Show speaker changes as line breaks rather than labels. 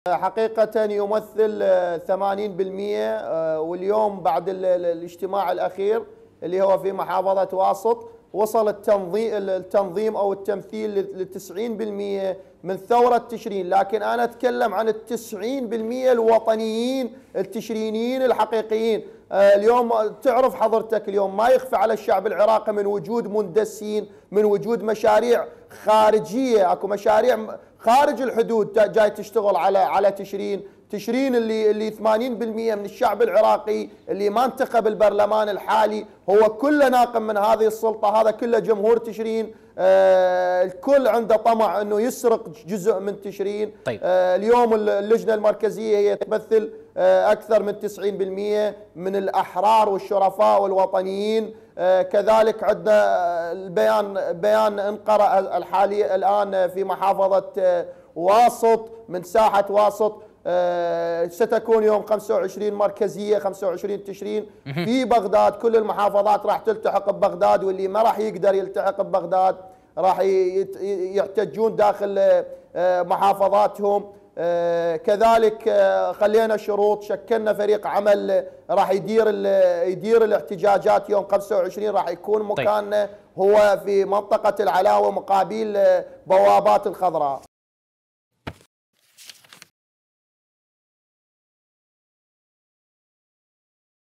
حقيقة يمثل 80%. واليوم بعد الاجتماع الأخير اللي هو في محافظة واسط وصل التنظيم أو التمثيل ل 90% من ثورة تشرين. لكن أنا أتكلم عن 90% الوطنيين التشرينيين الحقيقيين. اليوم تعرف حضرتك، اليوم ما يخفى على الشعب العراقي من وجود مندسين، من وجود مشاريع خارجية، اكو مشاريع خارج الحدود جاي تشتغل على تشرين اللي 80% من الشعب العراقي اللي ما انتخب البرلمان الحالي هو كله ناقم من هذه السلطة. هذا كله جمهور تشرين. الكل عنده طمع انه يسرق جزء من تشرين.
طيب.
اليوم اللجنة المركزية هي تمثل اكثر من 90% من الاحرار والشرفاء والوطنيين. كذلك عندنا بيان انقرأ الحالي الان في محافظة واسط من ساحة واسط. ستكون يوم 25 مركزية 25 تشرين في بغداد. كل المحافظات راح تلتحق ببغداد، واللي ما راح يقدر يلتحق ببغداد راح يحتجون داخل محافظاتهم. كذلك خلينا شروط، شكلنا فريق عمل راح يدير الاحتجاجات يوم 25. راح يكون مكاننا هو في منطقة العلاوة مقابل بوابات الخضراء.